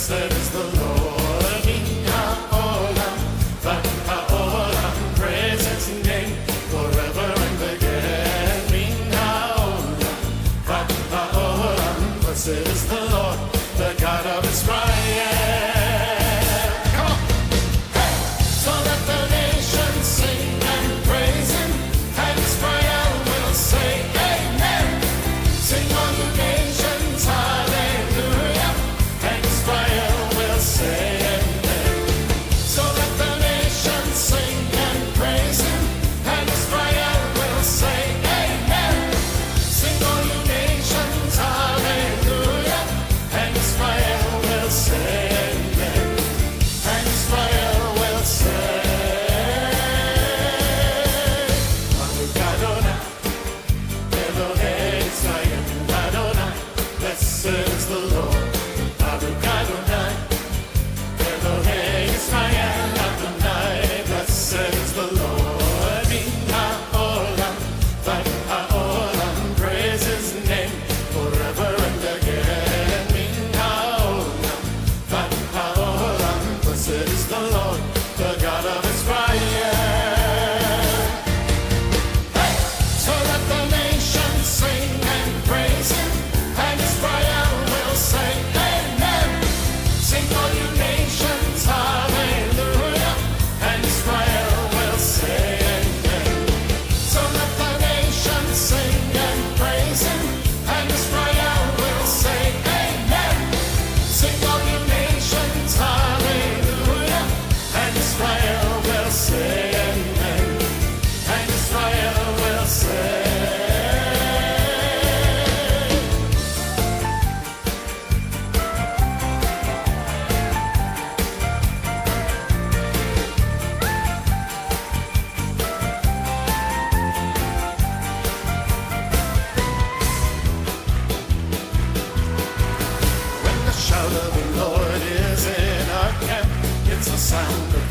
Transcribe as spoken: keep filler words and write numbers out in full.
Blessed is the Lord. Minha olam, vaka olam, praise His name forever and again. Minha olam, vaka olam, blessed is the Lord, the God of Israel. Come on, hey! So let the nations sing and praise Him, and Israel will say Amen. Sing all you nations, hallelujah, and Israel will say Amen. So let the nations sing and praise Him, and Israel will say Amen. Sing all you nations, hallelujah, and Israel will say Amen. And Israel will say, Baruch Adonai, Elohei Israel, Adonai, blessed is the Lord. Baruch Adonai, Elohei Israel, Adonai, blessed is the Lord. Min ha'olam, v'ad ha'olam, praise His name forever and again. Min ha'olam, v'ad ha'olam, blessed is the Lord, the God of Israel. Hey! So let the nations sing and praise Him, and Israel will say Amen. Sing all you nations, hallelujah, and Israel will say Amen. So let the nations sing and praise Him, and Israel will say Amen. Sing all you nations, hallelujah, and Israel will say Amen. And Israel will say, when the shout of the Lord is in our camp, it's a sound of